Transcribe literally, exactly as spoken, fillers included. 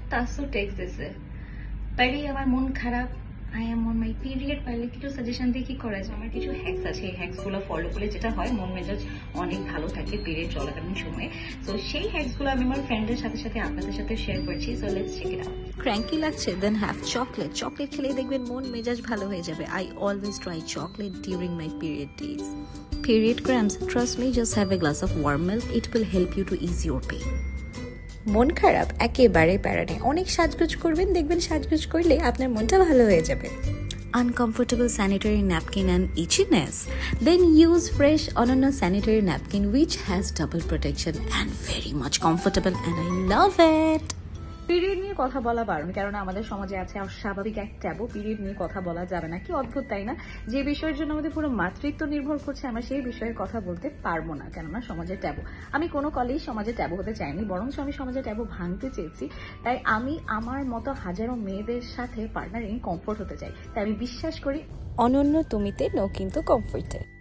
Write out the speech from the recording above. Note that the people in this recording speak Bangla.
তাসু টেক্সট দিছে, পাইলে আমার মন খারাপ, I am on my period, পাইলে কিছু সাজেশন দিয়ে কি করা যায়। আমার কিছু হ্যাকস আছে, এই হ্যাকসগুলো ফলো করলে যেটা হয় মন মেজাজ অনেক ভালো থাকে পিরিয়ড চলাকালীন সময়ে। তো সেই হ্যাকসগুলো আমি আমার ফ্রেন্ডের সাথে সাথে আপনাদের সাথে শেয়ার করছি। So let's check it out. Cranky লাগছে, দেন হ্যাভ চকলেট। চকলেট খেলেই দেখবেন মন মেজাজ ভালো হয়ে যাবে। I always try chocolate during my period days. Period cramps, trust me, just have a glass of warm milk. It will help you to ease your pain. মন খারাপ একেবারে প্যারা নেই, অনেক সাজগোজ করবেন, দেখবেন সাজগোজ করলে আপনার মনটা ভালো হয়ে যাবে। Uncomfortable sanitary napkin and itchiness? Then use fresh Onona sanitary napkin which has double protection and very much comfortable, and I love it. Period নিয়ে কথা বলা বারণ, কেননা আমাদের সমাজে আছে অস্বাভাবিক এক ট্যাবু, পিরিয়ড নিয়ে কথা বলা যাবে না। কি অদ্ভুত তাই না? যে বিষয়ের জন্য আমাদের পুরো মাতৃত্ব নির্ভর করছে, আমরা সেই বিষয়ে কথা বলতে পারবো না, কেননা সমাজের ট্যাবু। আমি কোনো কলেই সমাজে ট্যাবু হতে চাইনি, বরঞ্চ আমি সমাজে ট্যাবু ভাঙতে চেয়েছি। তাই আমি আমার মতো হাজারো মেয়েদের সাথে পার্টনারিং কমফোর্ট হতে চাই। তাই আমি বিশ্বাস করি অনন্য তুমিতে নো কিন্তু কমফোর্টে।